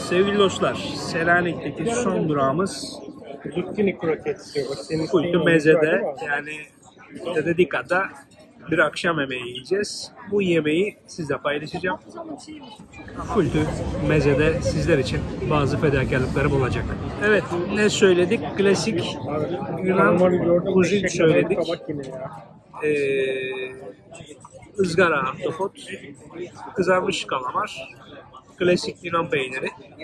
Sevgili dostlar, Selanik'teki son durağımız Zucchini kroket istiyor. Kultu Meze'de, yani Dedika'da bir akşam yemeği yiyeceğiz. Bu yemeği sizle paylaşacağım. Kultu Meze'de sizler için bazı fedakarlıklarım olacak. Evet, ne söyledik? Klasik Yunan kuzin söyledik. Izgara ahtapot, kızarmış kalamar, klasik Yunan peyniri.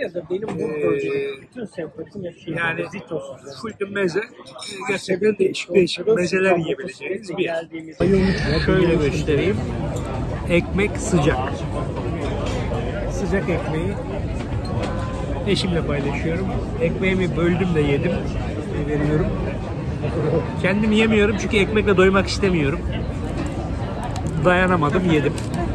Yani Kultu Meze gerçekten değişik mezeler yiyebileceğiniz bir yer. Şöyle göstereyim. Ekmek sıcak. Sıcak ekmeği eşimle paylaşıyorum. Ekmeğimi böldüm de yedim. Veriyorum. Kendim yemiyorum çünkü ekmekle doymak istemiyorum. Dayanamadım, yedim.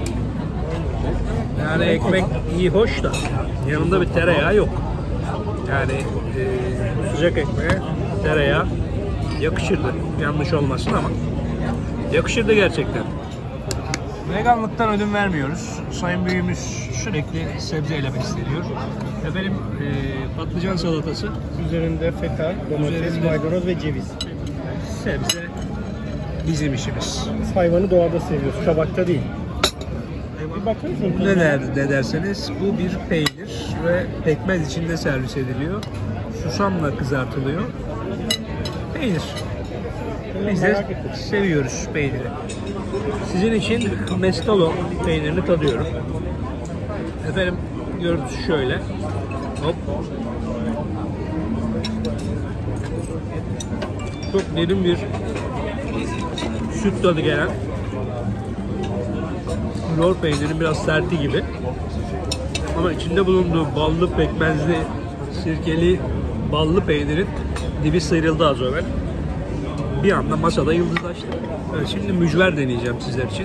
Yani ekmek iyi, hoş da yanında bir tereyağı yok. Yani sıcak ekmeğe tereyağı yakışırdı. Yanlış olmasın ama yakışırdı gerçekten. Veganlıktan ödün vermiyoruz. Sayın Büyüğümüz sürekli sebzeyle besleniyor. Efendim patlıcan salatası. Üzerinde feta, domates, maydanoz ve ceviz. Sebze bizim işimiz. Biz hayvanı doğada seviyoruz, tabakta değil. Bir bakar mısın? Ne derseniz bu bir peynir ve pekmez içinde servis ediliyor. Susamla kızartılıyor. Peynir. Biz de seviyoruz peyniri. Sizin için mestalo peynirini tadıyorum. Efendim görüntüsü şöyle. Hop. Çok derin bir süt tadı gelen, lor peynirinin biraz serti gibi. Ama içinde bulunduğu ballı, pekmezli, sirkeli, ballı peynirin dibi sıyrıldı az evvel. Bir anda masada yıldızlaştı. Evet, şimdi mücver deneyeceğim sizler için.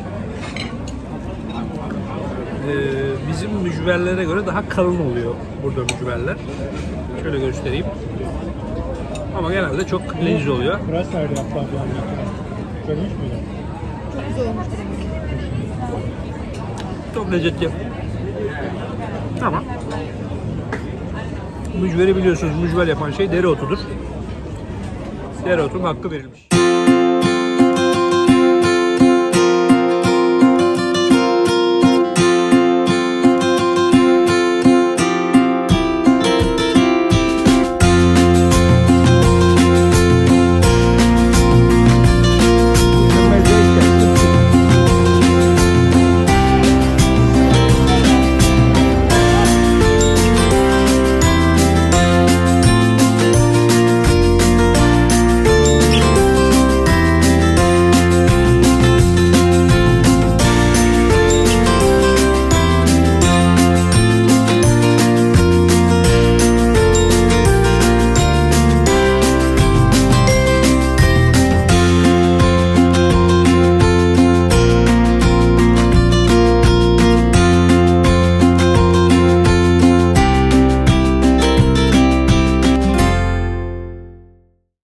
Bizim mücverlere göre daha kalın oluyor burada mücverler. Şöyle göstereyim. Ama genelde çok lezzetli oluyor. Biraz nerede yaptılar bir anda? Görmüş müydün? Çok güzel olmuştur. Çok lezzetli. Ama mücveri biliyorsunuz, mücver yapan şey dereotudur. Dereotunun hakkı verilmiş.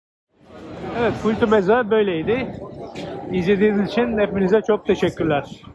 Evet, Kultu Meze böyleydi. İzlediğiniz için hepinize çok teşekkürler.